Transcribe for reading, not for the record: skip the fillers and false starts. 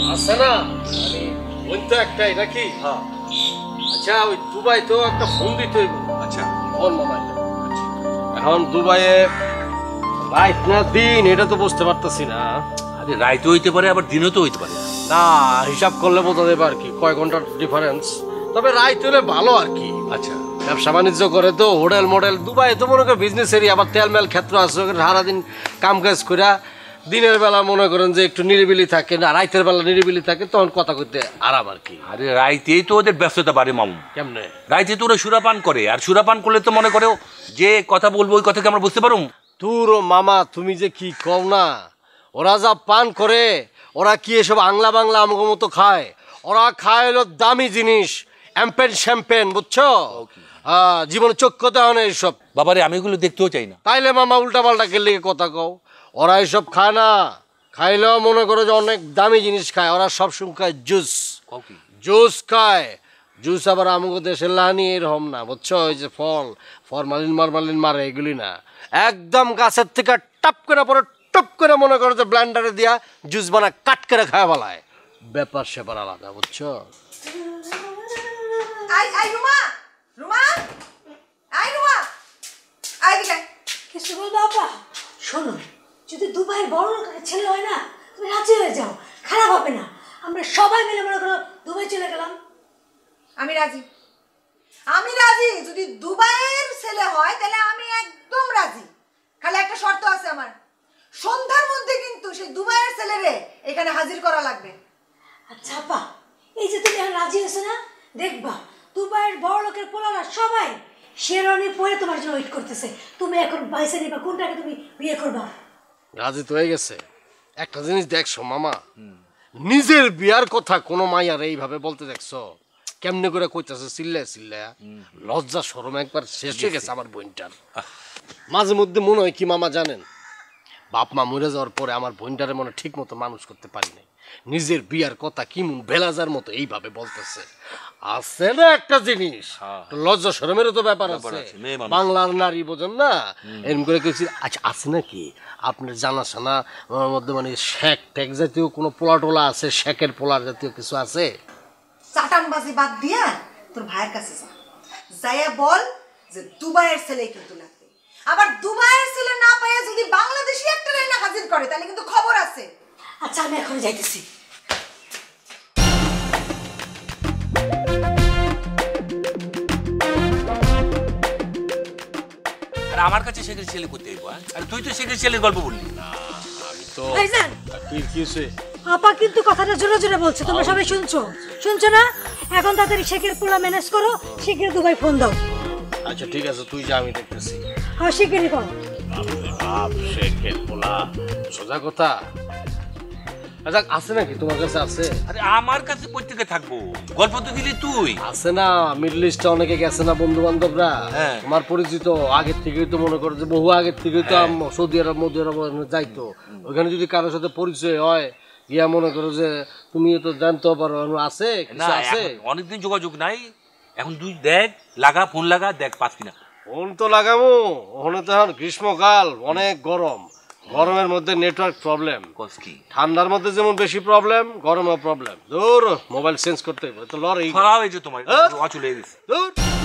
আছে না বোন তো একটাই নাকি? হ্যাঁ। আচ্ছা ওই দুবাই তো একটা ফোন দিতে হইব। আচ্ছা ফোন মোবাইল এখন দুবাইয়ে রাইট না দিন এটা তো বুঝতে পারতেছি না। আরে রাইতে হইতে পারে আবার দিনও তো হইতে পারে। না হিসাব করলে বোঝা যাবে আর কি কয় ঘন্টার ডিফারেন্স। তবে রাইত হলে ভালো আর কি। আচ্ছা ব্যবসা বাণিজ্য করে তো হোটেল মডেল দুবাই তো মনে করেন বিজনেস এরিয়া, আবার তেল মেল ক্ষেত্র আছে, সারাদিন কাম কাজ করে দিনের বেলা মনে করেন যে একটু নিরিবিলি থাকে না, রাইতের বেলা নিরিবিলি থাকে, তখন কথা কইতে আরাম আর কি। আরে রাইতেই তো ওদের ব্যস্ততা বাড়ে মামু। কেমনে? রাইতে তো ওরা সুরাপান করে, আর সুরাপান করলে তো মনে করো যে কথা বলবো ওই কথাকে আমরা বুঝতে পারুম। তোর মামা তুমি যে কি কও না, ওরা যা পান করে ওরা কি এসব আংলা বাংলা আমগো মতো খায়? ওরা খায় হলো দামি জিনিস, এম্পেন শ্যাম্পেন, বুঝছো? জীবনে চক্ষু দেওয়া নেই এইসব। বাবারে আমি এগুলো দেখতেও চাই না। তাইলে মামা উল্টা পাল্টা গেলে কথা কও। ওরা এইসব খায় না, খাইলেও মনে করো যে অনেক দামি জিনিস খায়। ওরা সবসময় খায় জুস, জুস খায়। জুস আবার আমগো দেশের লানি এরকম না, বুঝছো? ওই যে ফল ফরমালিন মারমালিন মারে এগুলি না, একদম গাছের থেকে টপ করে পরে টপ করে মনে করো যে ব্লেন্ডারে দিয়া জুস বানা কাট করে খায় বলায়। ব্যাপার সেপার আলাদা, বুঝছো? আই আই রুমা, রুমা, আই রুমা, আই দিকে। কিছু বলবো আপা? শোনো, যদি দুবাইয়ের বড় লোকের ছেলে হয় না, তুমি রাজি হয়ে যাও, খারাপ হবে না। আমরা সবাই মিলে মনে করো দুবাই চলে গেলাম। আমি রাজি, আমি রাজি। যদি দুবাইয়ের ছেলে হয় তাহলে আমি একদম রাজি। খালি একটা শর্ত আছে আমার, সন্ধ্যার মধ্যে কিন্তু সেই দুবাইয়ের ছেলেরে এখানে হাজির করা লাগবে। আচ্ছা আপা, এই যে তুমি এখন রাজি হয়েছো না, দেখবা দুবাইয়ের বড় লোকের পোলারা সবাই শেরওয়ানি পরে তোমার জন্য ওয়েট করতেছে। তুমি এখন বাইসে নিবা কোনটাকে তুমি বিয়ে করবা। রাজি তো হয়ে গেছে। একটা জিনিস দেখছো মামা, নিজের বিয়ার কথা কোনো মাইয়ার এইভাবে বলতে দেখছো? কেমনে করে কইতাছে চিল্লায় চিল্লায়, লজ্জা শরম একবার শেষ হয়ে গেছে আমার বোনটার। মাঝে মধ্যে মনে হয় কি মামা জানেন, বাপ মা মরে যাওয়ার পরে আমার বোনটারে মনে ঠিক মতো মানুষ করতে পারি নাই। নিজের বিয়ার কথা কি মন ভেলাজার মতো এইভাবে বলতেছে। আছে না একটা জিনিস, লজ্জা শরমেরও তো ব্যাপার আছে। বাংলার নারী বোঝেন না, এরকম করে কিছু আচ্ছা আছে নাকি আপনার জানা শোনা মধ্যে, মানে শেখ টেক জাতীয় কোনো পোলা টোলা আছে? শেখের পোলার জাতীয় কিছু আছে? চাটানবাজি বাদ দিয়া তোর ভাইয়ের কাছে যা, যাইয়া বল যে দুবাইয়ের ছেলে কিন্তু লাগবে। আবার দুবাইয়ের ছেলে না পাইয়া যদি বাংলাদেশি একটা না হাজির করে তাহলে কিন্তু খবর আছে। আচ্ছা আমি এখন যাইতেছি। আর আমার কাছে শেখের ছেলে করতে হইব। আর তুই তো শেখের ছেলের গল্প বললি না। আমি তো ভাইজান, কি হইছে? আপা কিন্তু কথাটা জোরে জোরে বলছে, তোমরা সবাই শুনছো? শুনছো না? এখন তাড়াতাড়ি শেখের পোলা ম্যানেজ করো, শিগগিরই দুবাই ফোন দাও। আচ্ছা ঠিক আছে, তুই যা, আমি দেখতেছি। হ্যাঁ শিগগিরই করো। বাপ শেখের পোলা, সোজা কথা। আচ্ছা আছে নাকি তোমার কাছে? আছে? আরে আমার কাছে প্রত্যেকে থাকবো, গল্প তো দিলি তুই। আছে না, মিডল ইস্টে অনেকে গেছে না বন্ধু বান্ধবরা, আমার পরিচিত আগের থেকেই তো মনে করো যে বহু আগের থেকেই তো সৌদি আরব মৌদি আরব যাইতো। ওখানে যদি কারোর সাথে পরিচয় হয় গিয়া মনে করো যে তুমি তো জানতে পারো আছে কিছু আছে। অনেকদিন যোগাযোগ নাই, এখন তুই দেখ, লাগা ফোন লাগা, দেখ পাস কিনা। ফোন তো লাগাবো, ওখানে তো এখন গ্রীষ্মকাল, অনেক গরম, গরমের মধ্যে নেটওয়ার্ক প্রবলেম। ঠান্ডার মধ্যে যেমন বেশি প্রবলেম, গরমে প্রবলেম। দূর মোবাইল চেঞ্জ করতে হবে তো লড়াই খারাপ হয়েছে তোমার, চলে গেছে। দূর